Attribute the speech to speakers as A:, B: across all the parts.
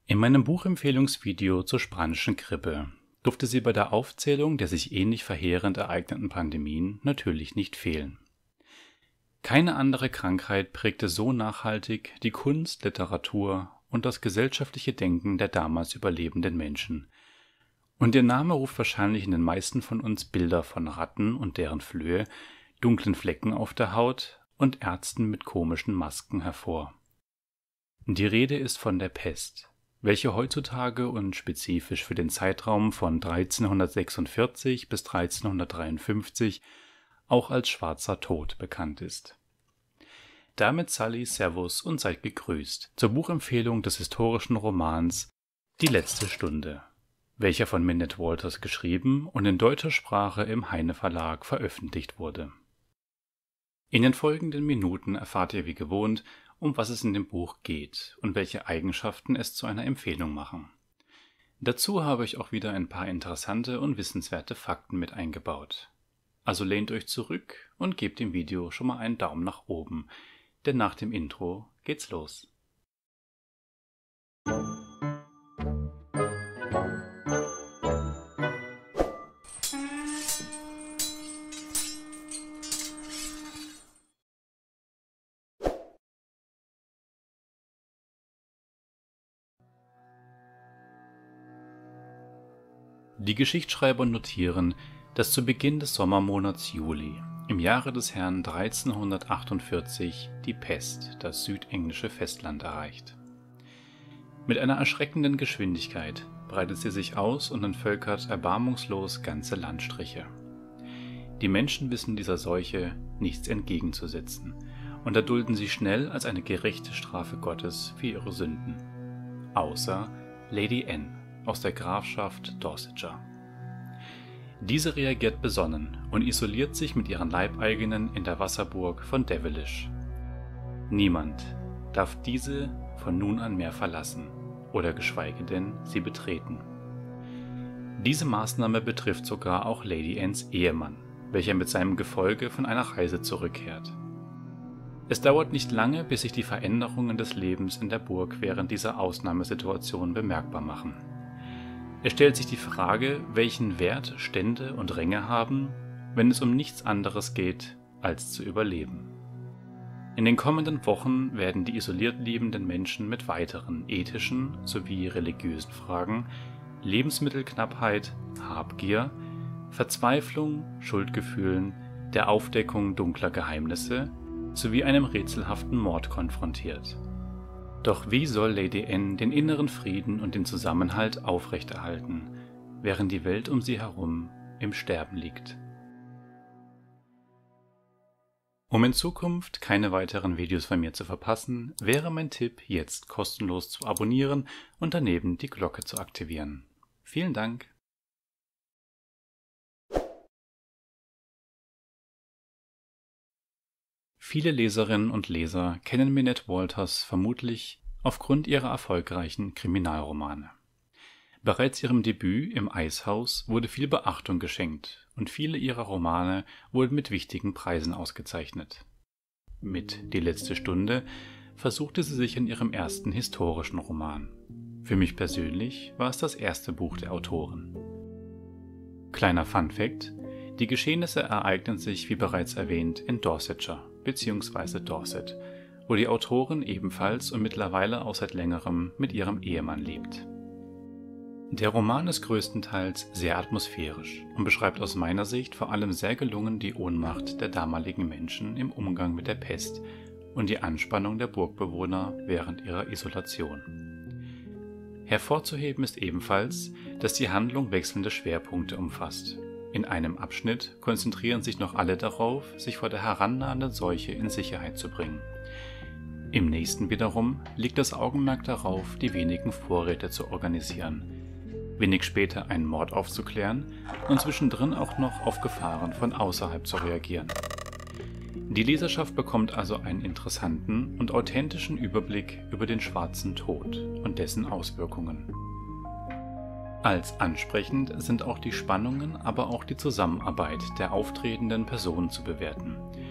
A: In meinem Buchempfehlungsvideo zur spanischen Grippe durfte sie bei der Aufzählung der sich ähnlich verheerend ereigneten Pandemien natürlich nicht fehlen. Keine andere Krankheit prägte so nachhaltig die Kunst, Literatur und das gesellschaftliche Denken der damals überlebenden Menschen. Und ihr Name ruft wahrscheinlich in den meisten von uns Bilder von Ratten und deren Flöhe, dunklen Flecken auf der Haut und Ärzten mit komischen Masken hervor. Die Rede ist von der Pest, welche heutzutage und spezifisch für den Zeitraum von 1346 bis 1353 auch als Schwarzer Tod bekannt ist. Damit Sally, Servus und seid gegrüßt zur Buchempfehlung des historischen Romans Die letzte Stunde, welcher von Minette Walters geschrieben und in deutscher Sprache im Heyne Verlag veröffentlicht wurde. In den folgenden Minuten erfahrt ihr wie gewohnt, um was es in dem Buch geht und welche Eigenschaften es zu einer Empfehlung machen. Dazu habe ich auch wieder ein paar interessante und wissenswerte Fakten mit eingebaut. Also lehnt euch zurück und gebt dem Video schon mal einen Daumen nach oben, denn nach dem Intro geht's los. Die Geschichtsschreiber notieren, dass zu Beginn des Sommermonats Juli im Jahre des Herrn 1348 die Pest das südenglische Festland erreicht. Mit einer erschreckenden Geschwindigkeit breitet sie sich aus und entvölkert erbarmungslos ganze Landstriche. Die Menschen wissen dieser Seuche nichts entgegenzusetzen und erdulden sie schnell als eine gerechte Strafe Gottes für ihre Sünden. Außer Lady Anne aus der Grafschaft Dorsetshire. Diese reagiert besonnen und isoliert sich mit ihren Leibeigenen in der Wasserburg von Devilish. Niemand darf diese von nun an mehr verlassen oder geschweige denn sie betreten. Diese Maßnahme betrifft sogar auch Lady Annes Ehemann, welcher mit seinem Gefolge von einer Reise zurückkehrt. Es dauert nicht lange, bis sich die Veränderungen des Lebens in der Burg während dieser Ausnahmesituation bemerkbar machen. Es stellt sich die Frage, welchen Wert Stände und Ränge haben, wenn es um nichts anderes geht, als zu überleben. In den kommenden Wochen werden die isoliert lebenden Menschen mit weiteren ethischen sowie religiösen Fragen, Lebensmittelknappheit, Habgier, Verzweiflung, Schuldgefühlen, der Aufdeckung dunkler Geheimnisse sowie einem rätselhaften Mord konfrontiert. Doch wie soll Lady Anne den inneren Frieden und den Zusammenhalt aufrechterhalten, während die Welt um sie herum im Sterben liegt? Um in Zukunft keine weiteren Videos von mir zu verpassen, wäre mein Tipp, jetzt kostenlos zu abonnieren und daneben die Glocke zu aktivieren. Vielen Dank! Viele Leserinnen und Leser kennen Minette Walters vermutlich aufgrund ihrer erfolgreichen Kriminalromane. Bereits ihrem Debüt im Eishaus wurde viel Beachtung geschenkt und viele ihrer Romane wurden mit wichtigen Preisen ausgezeichnet. Mit Die letzte Stunde versuchte sie sich in ihrem ersten historischen Roman. Für mich persönlich war es das erste Buch der Autorin. Kleiner Funfact: Die Geschehnisse ereignen sich, wie bereits erwähnt, in Dorsetshire bzw. Dorset, wo die Autorin ebenfalls und mittlerweile auch seit längerem mit ihrem Ehemann lebt. Der Roman ist größtenteils sehr atmosphärisch und beschreibt aus meiner Sicht vor allem sehr gelungen die Ohnmacht der damaligen Menschen im Umgang mit der Pest und die Anspannung der Burgbewohner während ihrer Isolation. Hervorzuheben ist ebenfalls, dass die Handlung wechselnde Schwerpunkte umfasst. In einem Abschnitt konzentrieren sich noch alle darauf, sich vor der herannahenden Seuche in Sicherheit zu bringen. Im nächsten wiederum liegt das Augenmerk darauf, die wenigen Vorräte zu organisieren, wenig später einen Mord aufzuklären und zwischendrin auch noch auf Gefahren von außerhalb zu reagieren. Die Leserschaft bekommt also einen interessanten und authentischen Überblick über den schwarzen Tod und dessen Auswirkungen. Als ansprechend sind auch die Spannungen, aber auch die Zusammenarbeit der auftretenden Personen zu bewerten.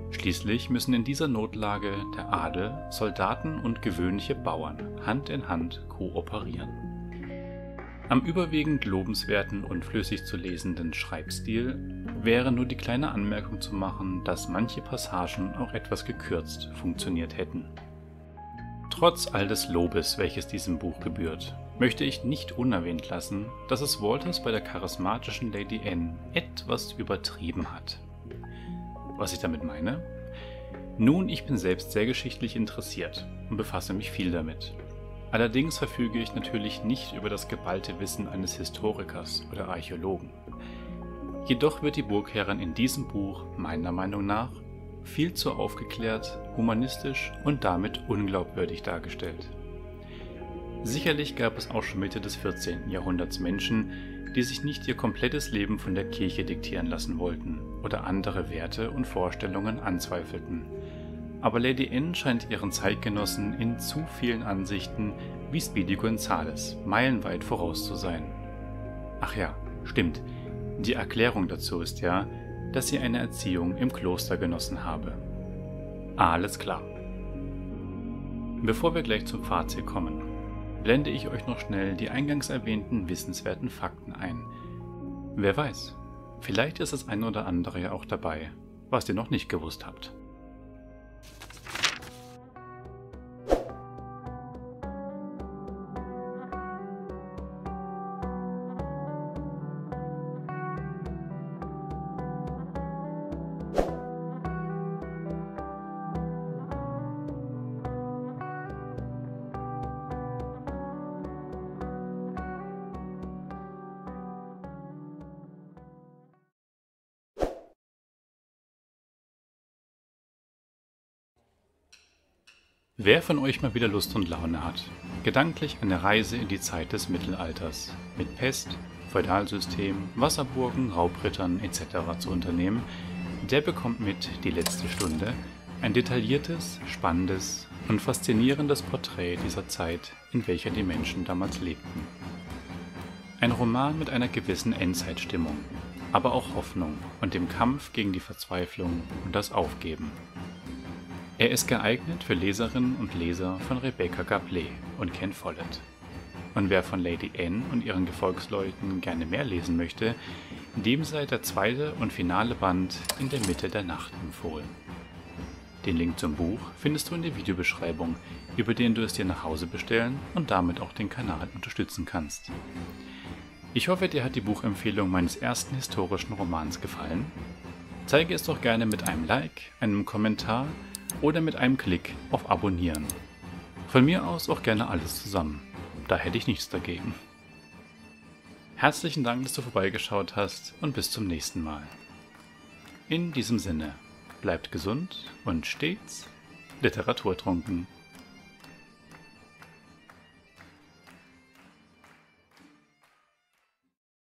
A: Schließlich müssen in dieser Notlage der Adel, Soldaten und gewöhnliche Bauern Hand in Hand kooperieren. Am überwiegend lobenswerten und flüssig zu lesenden Schreibstil wäre nur die kleine Anmerkung zu machen, dass manche Passagen auch etwas gekürzt funktioniert hätten. Trotz all des Lobes, welches diesem Buch gebührt, möchte ich nicht unerwähnt lassen, dass es Walters bei der charismatischen Lady Anne etwas übertrieben hat. Was ich damit meine? Nun, ich bin selbst sehr geschichtlich interessiert und befasse mich viel damit. Allerdings verfüge ich natürlich nicht über das geballte Wissen eines Historikers oder Archäologen. Jedoch wird die Burgherrin in diesem Buch meiner Meinung nach viel zu aufgeklärt, humanistisch und damit unglaubwürdig dargestellt. Sicherlich gab es auch schon Mitte des 14. Jahrhunderts Menschen, die sich nicht ihr komplettes Leben von der Kirche diktieren lassen wollten oder andere Werte und Vorstellungen anzweifelten. Aber Lady Anne scheint ihren Zeitgenossen in zu vielen Ansichten wie Speedy Gonzales meilenweit voraus zu sein. Ach ja, stimmt. Die Erklärung dazu ist ja, dass sie eine Erziehung im Kloster genossen habe. Alles klar. Bevor wir gleich zum Fazit kommen, blende ich euch noch schnell die eingangs erwähnten wissenswerten Fakten ein. Wer weiß, vielleicht ist das ein oder andere ja auch dabei, was ihr noch nicht gewusst habt. Wer von euch mal wieder Lust und Laune hat, gedanklich eine Reise in die Zeit des Mittelalters mit Pest, Feudalsystem, Wasserburgen, Raubrittern etc. zu unternehmen, der bekommt mit Die letzte Stunde ein detailliertes, spannendes und faszinierendes Porträt dieser Zeit, in welcher die Menschen damals lebten. Ein Roman mit einer gewissen Endzeitstimmung, aber auch Hoffnung und dem Kampf gegen die Verzweiflung und das Aufgeben. Er ist geeignet für Leserinnen und Leser von Rebecca Gablet und Ken Follett. Und wer von Lady Anne und ihren Gefolgsleuten gerne mehr lesen möchte, dem sei der zweite und finale Band In der Mitte der Nacht empfohlen. Den Link zum Buch findest du in der Videobeschreibung, über den du es dir nach Hause bestellen und damit auch den Kanal unterstützen kannst. Ich hoffe, dir hat die Buchempfehlung meines ersten historischen Romans gefallen. Zeige es doch gerne mit einem Like, einem Kommentar oder mit einem Klick auf Abonnieren. Von mir aus auch gerne alles zusammen, da hätte ich nichts dagegen. Herzlichen Dank, dass du vorbeigeschaut hast und bis zum nächsten Mal. In diesem Sinne, bleibt gesund und stets literaturtrunken.